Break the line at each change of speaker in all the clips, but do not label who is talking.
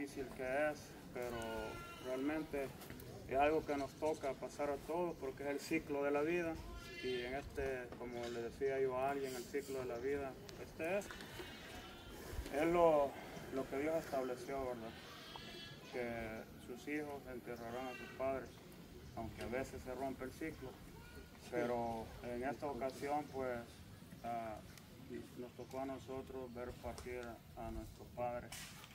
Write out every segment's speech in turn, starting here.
difícil que es, pero realmente es algo que nos toca pasar a todos porque es el ciclo de la vida. Y en como le decía yo a alguien, el ciclo de la vida, es lo que Dios estableció, ¿verdad? Que sus hijos enterrarán a sus padres, aunque a veces se rompe el ciclo. Pero en esta ocasión, pues, nos tocó a nosotros ver partir a nuestro padre.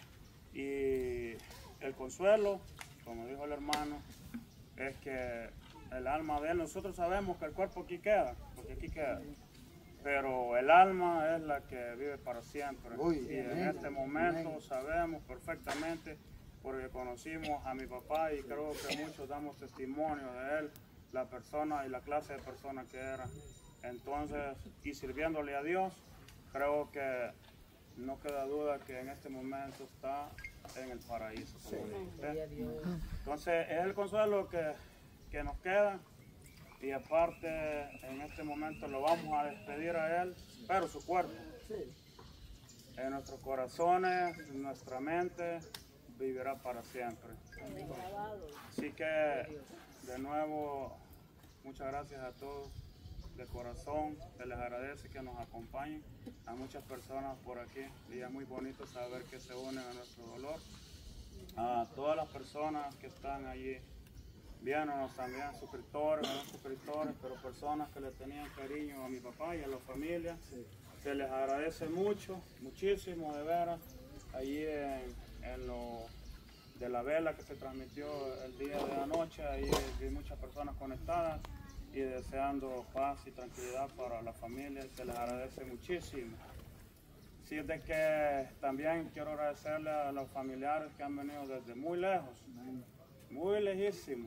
Y el consuelo, como dijo el hermano, es que el alma de él, nosotros sabemos que el cuerpo aquí queda, porque aquí queda, pero el alma es la que vive para siempre. Y en este momento sabemos perfectamente, porque conocimos a mi papá y creo que muchos damos testimonio de él, la persona y la clase de persona que era. Entonces, y sirviéndole a Dios, creo que no queda duda que en este momento está en el paraíso. Entonces, es el consuelo que nos queda. Y aparte, en este momento lo vamos a despedir a él, pero su cuerpo, en nuestros corazones, en nuestra mente, vivirá para siempre. Así que, de nuevo, muchas gracias a todos de corazón. Se les agradece que nos acompañen a muchas personas por aquí. Y es muy bonito saber que se unen a nuestro dolor. A todas las personas que están allí viéndonos también, suscriptores, no suscriptores, pero personas que le tenían cariño a mi papá y a la familia. Se les agradece mucho, muchísimo de veras. Allí en lo de la vela que se transmitió el día de anoche, ahí vi muchas personas conectadas y deseando paz y tranquilidad para la familia. Se les agradece muchísimo. Así es de que también quiero agradecerle a los familiares que han venido desde muy lejos, muy lejísimos.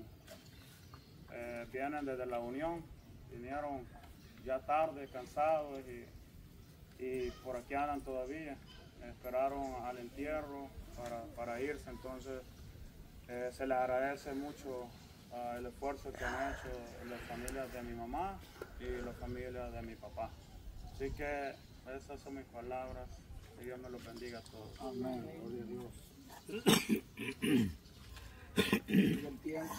Vienen desde la Unión, vinieron ya tarde, cansados y por aquí andan todavía. Esperaron al entierro para irse, entonces se les agradece mucho el esfuerzo que han hecho las familias de mi mamá y las familias de mi papá. Así que esas son mis palabras, que Dios me los bendiga a todos.
Amén, gloria a Dios. El tiempo.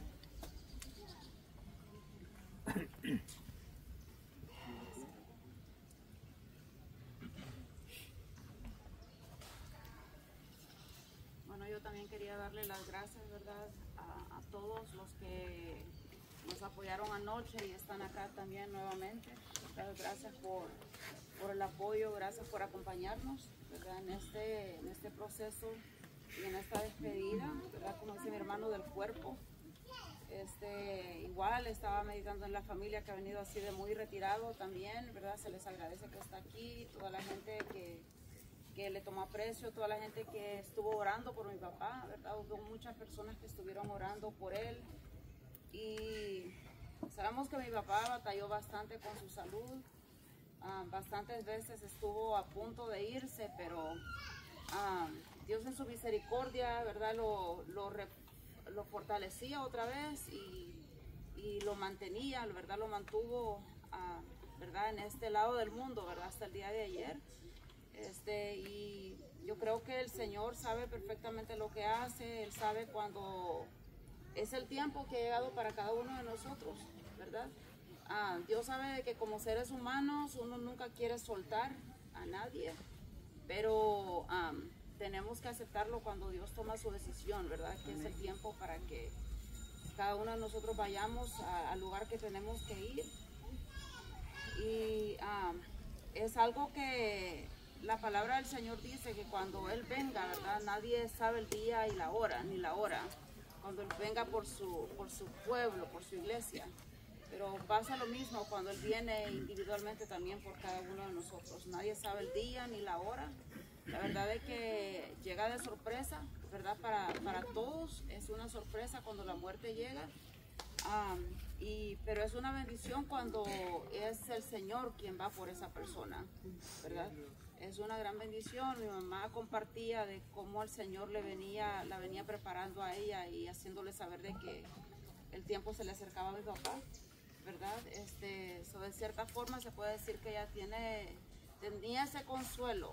Bueno, yo también quería darle las gracias, ¿verdad?, a todos los que nos apoyaron anoche y están acá también nuevamente. Gracias por el apoyo, gracias por acompañarnos, ¿verdad?, en este proceso y en esta despedida, ¿verdad?, como dice mi hermano, del cuerpo. Igual estaba meditando en la familia que ha venido así de muy retirado también, ¿verdad? Se les agradece que está aquí, toda la gente que le tomó aprecio, toda la gente que estuvo orando por mi papá, ¿verdad? Hubo muchas personas que estuvieron orando por él y sabemos que mi papá batalló bastante con su salud, bastantes veces estuvo a punto de irse, pero Dios en su misericordia, ¿verdad?, lo fortalecía otra vez y lo mantenía, ¿verdad?, lo mantuvo, ¿verdad?, en este lado del mundo, ¿verdad?, hasta el día de ayer. Y yo creo que el Señor sabe perfectamente lo que hace, Él sabe cuando es el tiempo que ha llegado para cada uno de nosotros, ¿verdad? Dios sabe de que como seres humanos uno nunca quiere soltar a nadie, pero tenemos que aceptarlo cuando Dios toma su decisión, ¿verdad? Que es el tiempo para que cada uno de nosotros vayamos al lugar que tenemos que ir. Y es algo que la palabra del Señor dice que cuando Él venga, ¿verdad?, nadie sabe el día y la hora, ni la hora, cuando Él venga por su pueblo, por su iglesia. Pero pasa lo mismo cuando Él viene individualmente también por cada uno de nosotros. Nadie sabe el día ni la hora. La verdad es que llega de sorpresa, ¿verdad? Para todos es una sorpresa cuando la muerte llega. Pero es una bendición cuando es el Señor quien va por esa persona, ¿verdad? Es una gran bendición. Mi mamá compartía de cómo el Señor la venía preparando a ella y haciéndole saber de que el tiempo se le acercaba a mi papá, ¿verdad? De cierta forma se puede decir que ella tenía ese consuelo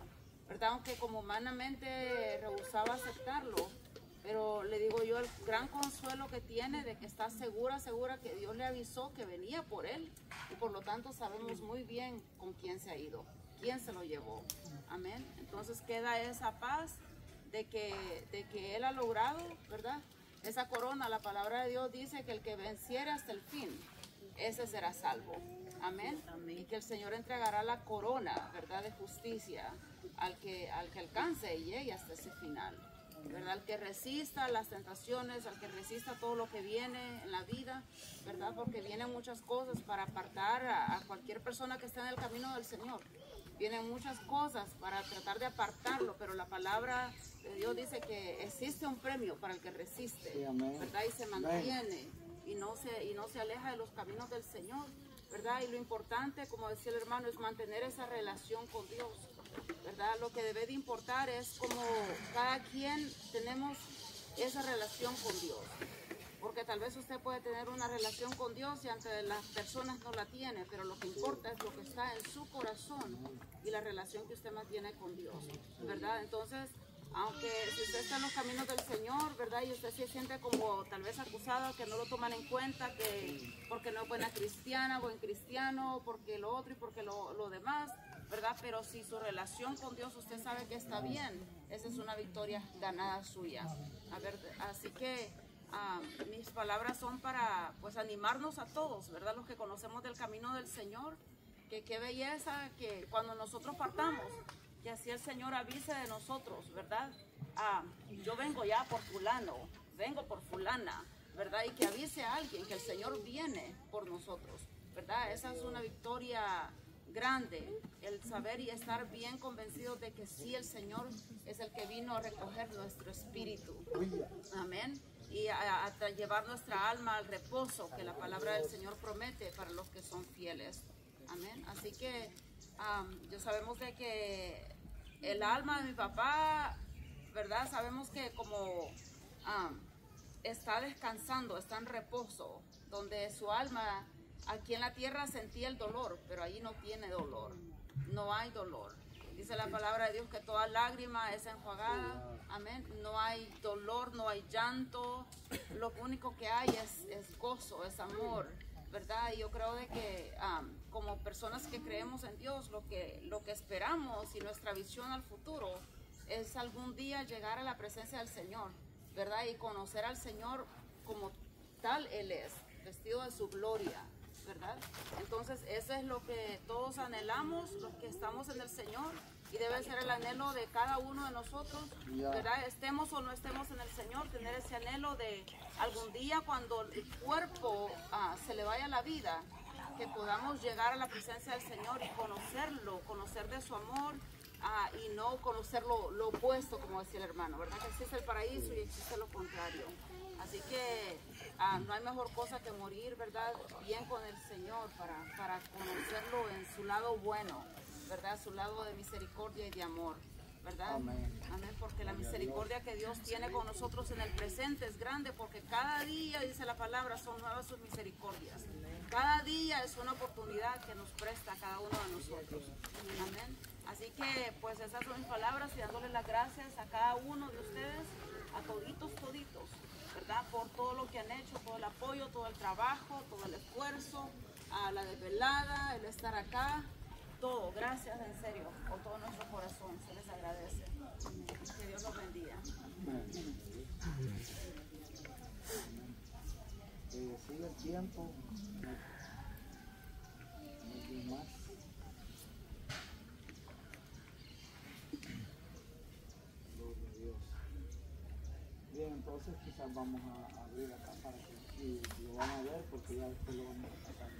¿verdad? Aunque como humanamente rehusaba aceptarlo, pero le digo yo el gran consuelo que tiene de que está segura que Dios le avisó que venía por él y por lo tanto sabemos muy bien con quién se ha ido, quién se lo llevó. Amén. Entonces queda esa paz de que él ha logrado, ¿verdad? Esa corona, la palabra de Dios dice que el que venciere hasta el fin, ese será salvo. Amén. Y que el Señor entregará la corona, ¿verdad? De justicia al que alcance y llegue hasta ese final. ¿Verdad? Al que resista las tentaciones, al que resista todo lo que viene en la vida, ¿verdad? Porque vienen muchas cosas para apartar a cualquier persona que esté en el camino del Señor. Vienen muchas cosas para tratar de apartarlo, pero la palabra de Dios dice que existe un premio para el que resiste, sí, ¿verdad? Y se mantiene y no se aleja de los caminos del Señor, ¿verdad? Y lo importante, como decía el hermano, es mantener esa relación con Dios, ¿verdad? Lo que debe de importar es como cada quien tenemos esa relación con Dios. Porque tal vez usted puede tener una relación con Dios y ante las personas no la tiene, pero lo que importa es lo que está en su corazón y la relación que usted mantiene con Dios, ¿verdad? Entonces, aunque si usted está en los caminos del Señor, ¿verdad? Y usted se siente como tal vez acusado, que no lo toman en cuenta, que porque no es buena cristiana, buen cristiano, porque lo otro y porque lo demás, ¿verdad? Pero si su relación con Dios usted sabe que está bien, esa es una victoria ganada suya. A ver, así que mis palabras son para pues animarnos a todos, ¿verdad? Los que conocemos del camino del Señor, que qué belleza que cuando nosotros partamos, que así el Señor avise de nosotros, ¿verdad? Yo vengo ya por fulano, vengo por fulana, ¿verdad? Y que avise a alguien que el Señor viene por nosotros, ¿verdad? Esa es una victoria grande, el saber y estar bien convencidos de que sí, el Señor es el que vino a recoger nuestro espíritu. Amén. Y a llevar nuestra alma al reposo que la palabra del Señor promete para los que son fieles. Amén. Así que yo sabemos de que el alma de mi papá, ¿verdad? Sabemos que como está descansando, está en reposo, donde su alma aquí en la tierra sentía el dolor, pero allí no tiene dolor, no hay dolor. Dice la palabra de Dios que toda lágrima es enjuagada, amén. No hay dolor, no hay llanto, lo único que hay es gozo, es amor, ¿verdad? Y yo creo de que como personas que creemos en Dios, lo que esperamos y nuestra visión al futuro es algún día llegar a la presencia del Señor, ¿verdad? Y conocer al Señor como tal Él es, vestido de su gloria, ¿verdad? Entonces eso es lo que todos anhelamos, los que estamos en el Señor, y debe ser el anhelo de cada uno de nosotros, ¿verdad? Estemos o no estemos en el Señor, tener ese anhelo de algún día cuando el cuerpo se le vaya la vida, que podamos llegar a la presencia del Señor y conocerlo, conocer de su amor, y no conocer lo opuesto, como decía el hermano, ¿verdad? Que existe el paraíso y existe lo contrario. Así que no hay mejor cosa que morir, ¿verdad? Bien con el Señor para conocerlo en su lado bueno, ¿verdad? Su lado de misericordia y de amor, ¿verdad? Amén. Amén, porque la misericordia que Dios tiene con nosotros en el presente es grande, porque cada día, dice la palabra, son nuevas sus misericordias. Cada día es una oportunidad que nos presta a cada uno de nosotros. Amén. Así que, pues esas son mis palabras y dándole las gracias a cada uno de ustedes, a toditos, ¿verdad? Por todo lo que han hecho, todo el apoyo, todo el trabajo, todo el esfuerzo, a la desvelada, el estar acá, todo. Gracias, en serio, con todo nuestro corazón, se les agradece. Que Dios los bendiga.
Sigue el tiempo, no más. Gloria a Dios. Bien, entonces quizás vamos a abrir acá para que lo van a ver, porque ya después lo vamos a pasar.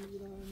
mira,